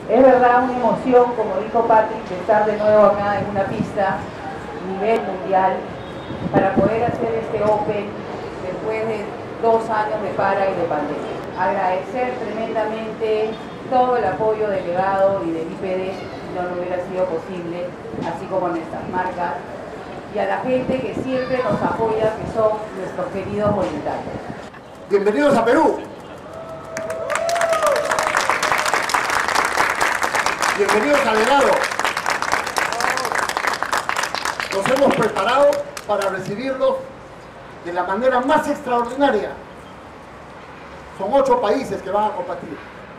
Es verdad una emoción, como dijo Patrick, de estar de nuevo acá en una pista nivel mundial para poder hacer este Open después de 2 años de para y de pandemia. Agradecer tremendamente todo el apoyo delegado y del IPD, no hubiera sido posible, así como nuestras marcas, y a la gente que siempre nos apoya, que son nuestros queridos voluntarios. Bienvenidos a Perú. Bienvenidos al Venado. Nos hemos preparado para recibirlos de la manera más extraordinaria. Son 8 países que van a competir.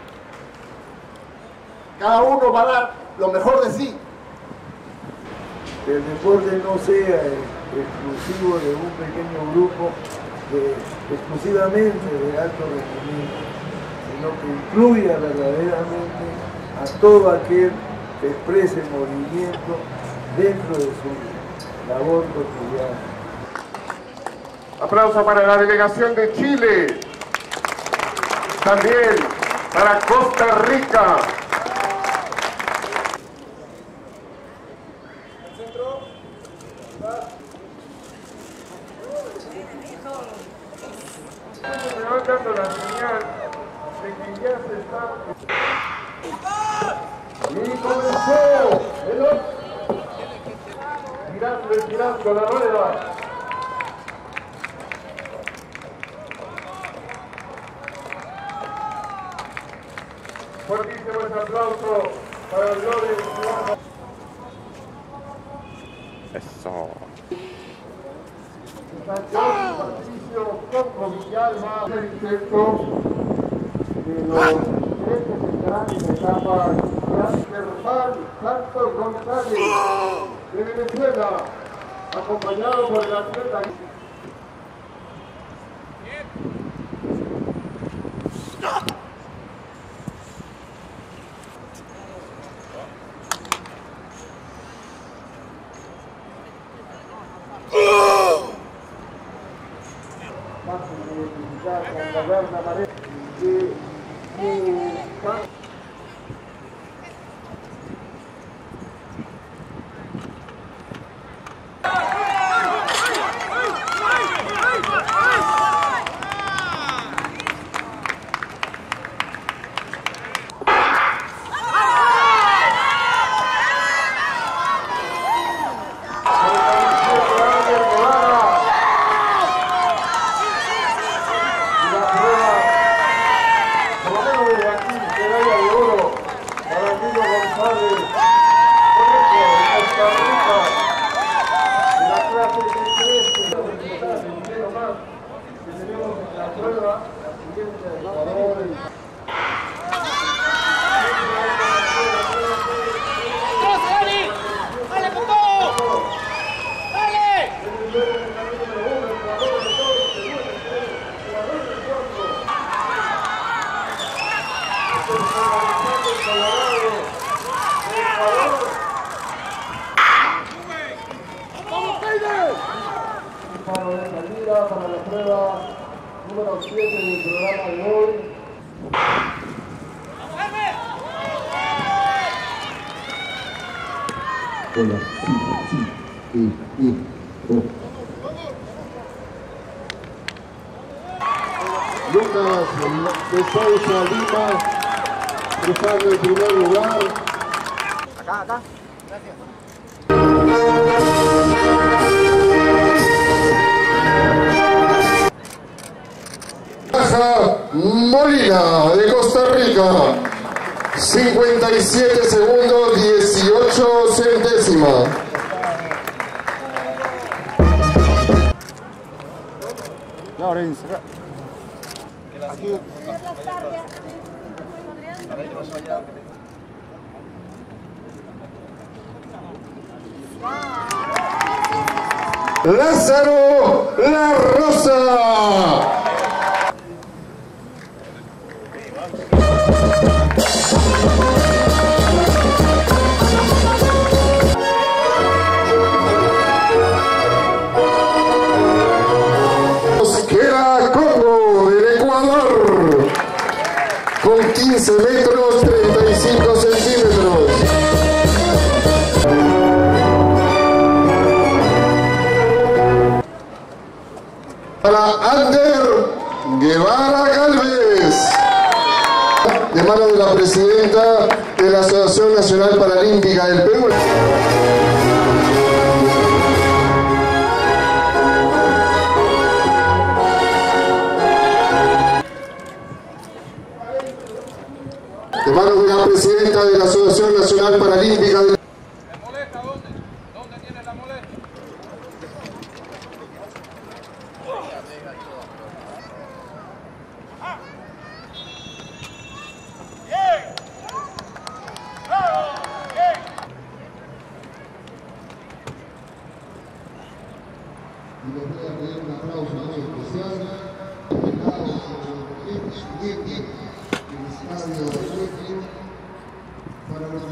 Cada uno va a dar lo mejor de sí. Que el deporte no sea exclusivo de un pequeño grupo exclusivamente de alto rendimiento, sino que incluya verdaderamente a todo aquel que exprese movimiento dentro de su labor cotidiana. Aplauso para la delegación de Chile, también para Costa Rica. Me va dando la señal de que ya se está... Y comenzó girando la rueda. Fuertísimo ese aplauso para el Lore. Eso. Patricio Coco Villalba, el insecto de los directos que estarán en la etapa Germán Santos González de Venezuela, acompañado por el atleta. Disparo de salida para la prueba número 7 del programa de hoy. Hola, Lucas de Sousa Lima, cruzando el primer lugar. Acá. Gracias. Molina de Costa Rica, 57 segundos 18 centésimas. Lorenzo. Aquí. Lázaro La Rosa. Con 15 metros 35 centímetros. a Ander Guevara Galvez. De mano de la presidenta de la Asociación Nacional Paralímpica del Perú. De manos de la presidenta de la Asociación Nacional Paralímpica del Perú. ¿Me molesta dónde? ¿Dónde tiene la molestia? Y les voy a pedir un aplauso muy especial para los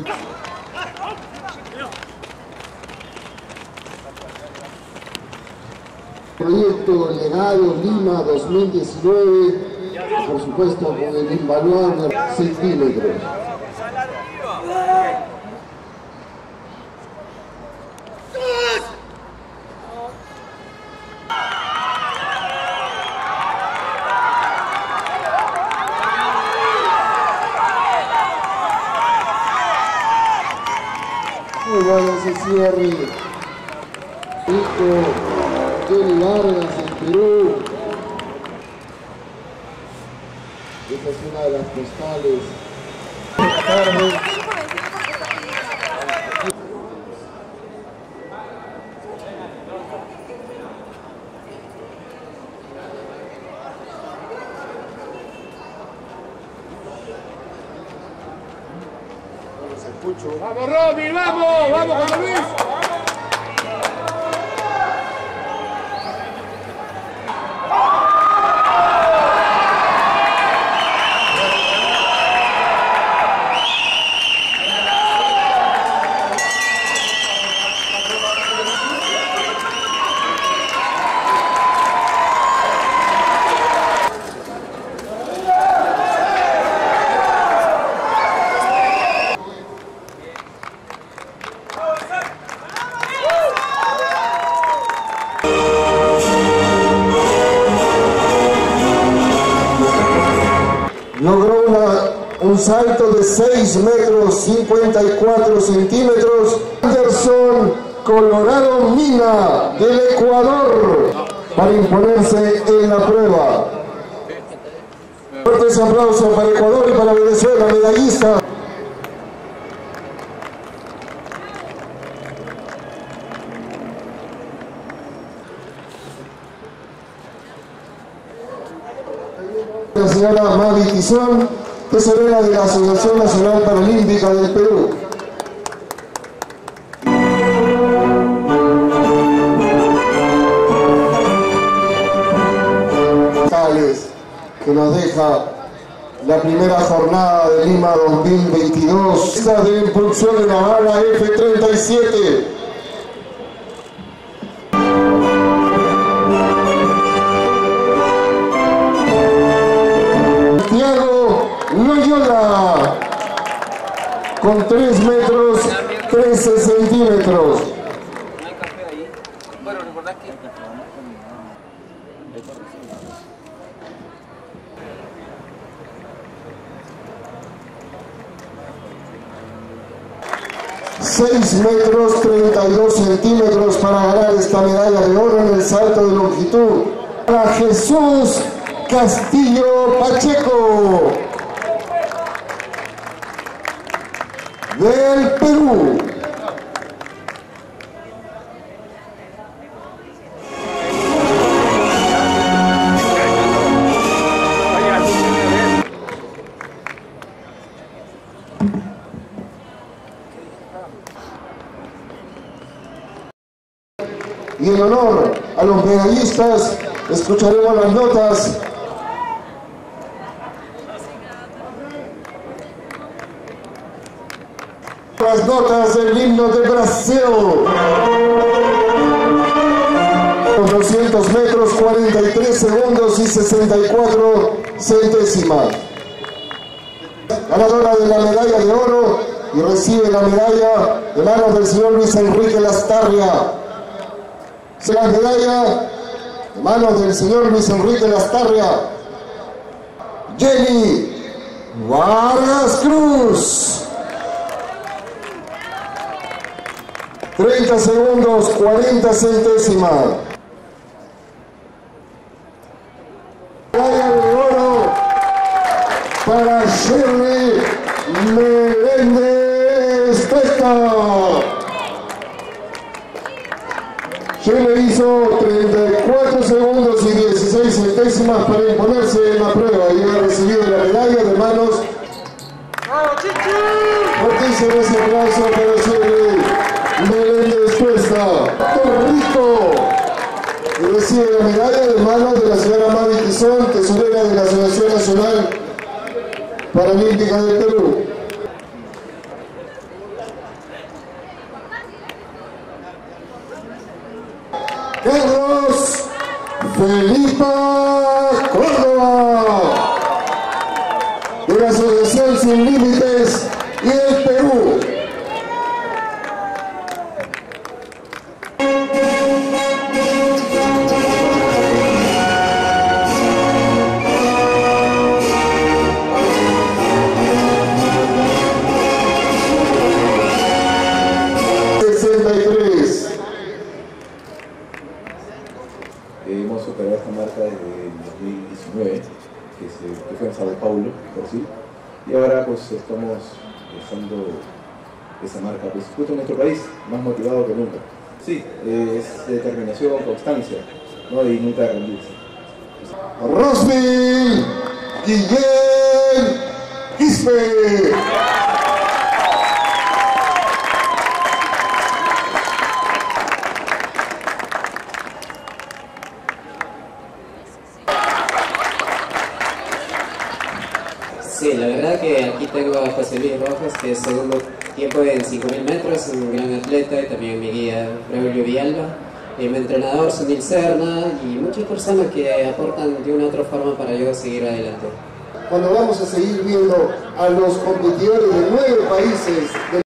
Proyecto Legado Lima 2019, por supuesto con el invaluable centímetros. Muy bueno ese cierre. Rico, Jenny Vargas en Perú. Esta es una de las postales. ¡Vamos, Romy! ¡Vamos! ¡Vamos, Juan Luis! Logró un salto de 6 metros 54 centímetros. Anderson Colorado Mina del Ecuador para imponerse en la prueba. Fuertes aplausos para Ecuador y para Venezuela, medallista. La señora Mavi Tizón, tesorera de la Asociación Nacional Paralímpica del Perú. Que nos deja la primera jornada de Lima 2022. Esta de impulsión de Navarra F-37. Loyola con 3 metros 13 centímetros. No hay café ahí. Bueno, recordad que 6 metros 32 centímetros para ganar esta medalla de oro en el salto de longitud. Para Jesús Castillo Pacheco del Perú. Y en honor a los medallistas, escucharemos las notas. Las notas del himno de Brasil. 200 metros, 43 segundos y 64 centésimas. Ganadora de la medalla de oro y recibe la medalla de manos del señor Luis Enrique Lastarria. La medalla en manos del señor Luis Enrique Lastarria, Jenny Vargas Cruz. 30 segundos, 40 centésimas. Medalla de oro para Shirley Meléndez Testa. Shirley hizo 34 segundos y 16 centésimas para imponerse en la prueba y ha recibido la medalla de manos. Fuertísimo ese aplauso para Shirley Meléndez Testa. Puerto Rico recibe la medalla de manos de la señora Mari Tizón, tesorera de la Asociación Nacional Paralímpica del Perú. Carlos Felipa Córdoba, de la Asociación Sin Límites y el Perú. Hemos superado esta marca desde el 2019, que fue en Sao Paulo, por sí, y ahora pues estamos dejando esa marca pues justo en nuestro país, más motivado que nunca. Sí, es determinación, constancia, ¿no? Y nunca rendirse. Rosville Guillén Quispe. Sí, la verdad que aquí tengo a José Luis Rojas, que es segundo tiempo en 5.000 metros, un gran atleta, y también mi guía Braulio Villalba, y mi entrenador Sunil Serna, y muchas personas que aportan de una u otra forma para yo seguir adelante. Cuando vamos a seguir viendo a los competidores de 9 países